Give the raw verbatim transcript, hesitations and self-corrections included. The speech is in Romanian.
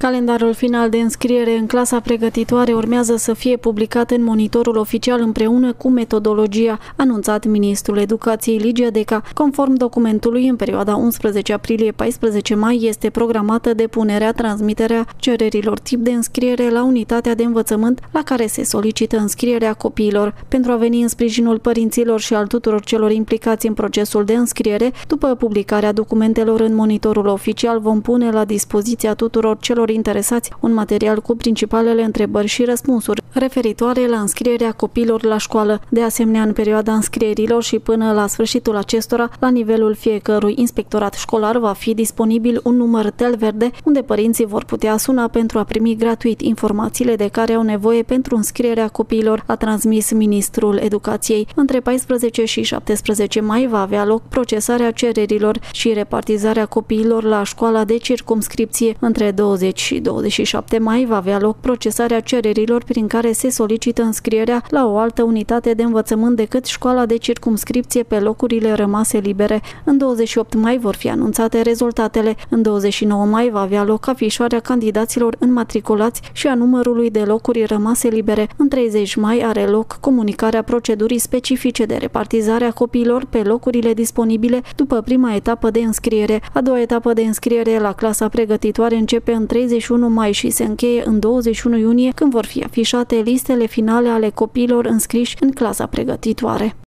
Calendarul final de înscriere în clasa pregătitoare urmează să fie publicat în monitorul oficial împreună cu metodologia, anunțat ministrul Educației Ligia Deca. Conform documentului, în perioada unsprezece aprilie - paisprezece mai este programată depunerea, transmiterea cererilor tip de înscriere la unitatea de învățământ la care se solicită înscrierea copiilor. Pentru a veni în sprijinul părinților și al tuturor celor implicați în procesul de înscriere, după publicarea documentelor în monitorul oficial, vom pune la dispoziția tuturor celor interesați un material cu principalele întrebări și răspunsuri referitoare la înscrierea copiilor la școală. De asemenea, în perioada înscrierilor și până la sfârșitul acestora, la nivelul fiecărui inspectorat școlar va fi disponibil un număr tel verde unde părinții vor putea suna pentru a primi gratuit informațiile de care au nevoie pentru înscrierea copiilor, a transmis ministrul Educației. Între paisprezece și șaptesprezece mai va avea loc procesarea cererilor și repartizarea copiilor la școala de circumscripție. Între douăzeci și douăzeci și șapte mai va avea loc procesarea cererilor prin care se solicită înscrierea la o altă unitate de învățământ decât școala de circumscripție pe locurile rămase libere. În douăzeci și opt mai vor fi anunțate rezultatele. În douăzeci și nouă mai va avea loc afișarea candidaților înmatriculați și a numărului de locuri rămase libere. În treizeci mai are loc comunicarea procedurii specifice de repartizare a copiilor pe locurile disponibile după prima etapă de înscriere. A doua etapă de înscriere la clasa pregătitoare începe în treizeci și unu mai și se încheie în douăzeci și unu iunie, când vor fi afișate listele finale ale copiilor înscriși în clasa pregătitoare.